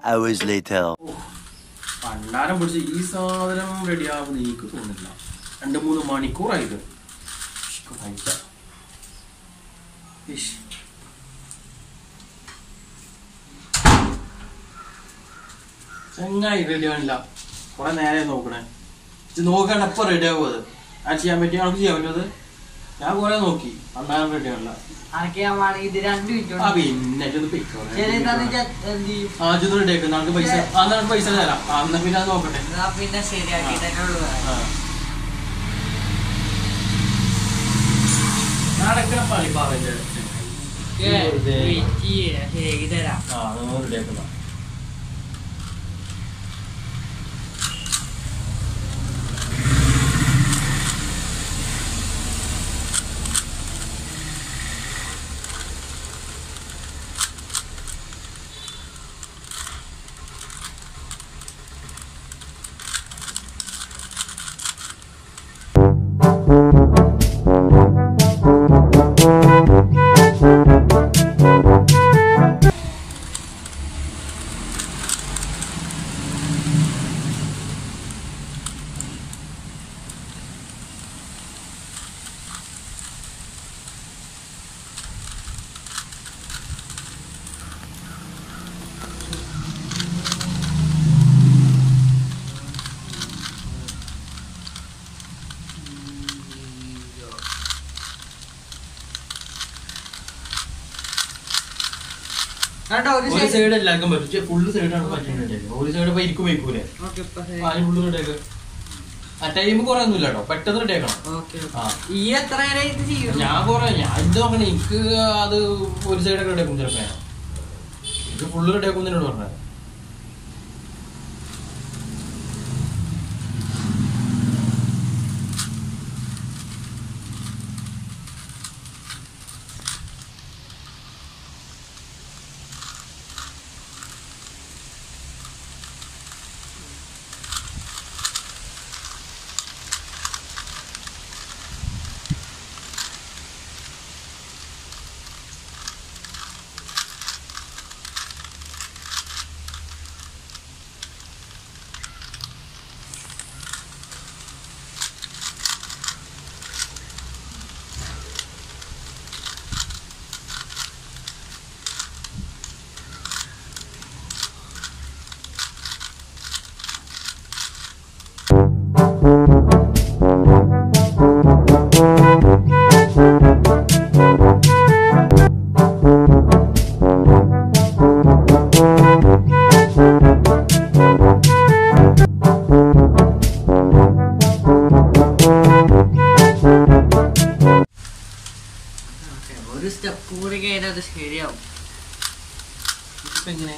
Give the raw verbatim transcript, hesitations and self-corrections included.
hours later. പണ്ടാരം പിടിച്ച് ഈ സാധനം റെഡിയാവുന്ന എനിക്ക് തോന്നുന്നില്ല. രണ്ട് മൂന്ന് മണിക്കൂറായത്. ചങ്ങായി റെഡി ആവില്ല. കുറെ നേരെ നോക്കണേ. ഇത് നോക്കണം എപ്പോ റെഡി ആവും. അത് ആ ചെയ്യാൻ പറ്റിയ ആൾക്ക് ചെയ്യാൻ പറ്റുമത്. ഞാൻ കുറെ നോക്കി അന്നാലും റെഡി ആവില്ല. പിന്നെ റെഡി ആക്കും. നമുക്ക് പൈസ അന്നാണ് പൈസ തരാം. അന്ന് പിന്നെ അത് നോക്കട്ടെ. പിന്നെ ശരിയാക്കി നടക്കണ പണി പറഞ്ഞ തരാം. ആ റെഡി ആക്കുന്ന ഒരു സൈഡ് എല്ലാവർക്കും പറ്റും. ഫുള്ള് സൈഡാണ് പറ്റുന്നത്. ഒരു സൈഡ് ഇപ്പൊ ഇരിക്കും വയ്ക്കൂലേ. ആരും ഫുള്ള് റെഡിയാക്കുക. ആ ടൈം കുറെ ഒന്നും ഇല്ല കേട്ടോ. പെട്ടെന്ന് റെഡിയാക്കണം. ഞാൻ കുറെ ഞാൻ ഇത് നോക്കണേ. എനിക്ക് അത് ഒരു സൈഡൊക്കെ റെഡിയാക്കും ചിലപ്പോ. ഇത് ഫുള്ള് റെഡിയാക്കും എന്നോട് പറഞ്ഞത്. ഒരു സ്റ്റെപ്പ് കൂടി കഴിഞ്ഞാൽ അത് ശരിയാവും. എങ്ങനെ